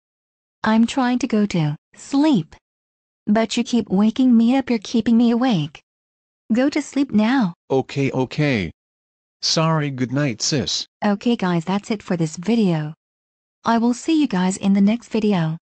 I'm trying to go to sleep. But you keep waking me up, you're keeping me awake. Go to sleep now. Okay. Sorry, good night, sis. Okay guys, that's it for this video. I will see you guys in the next video.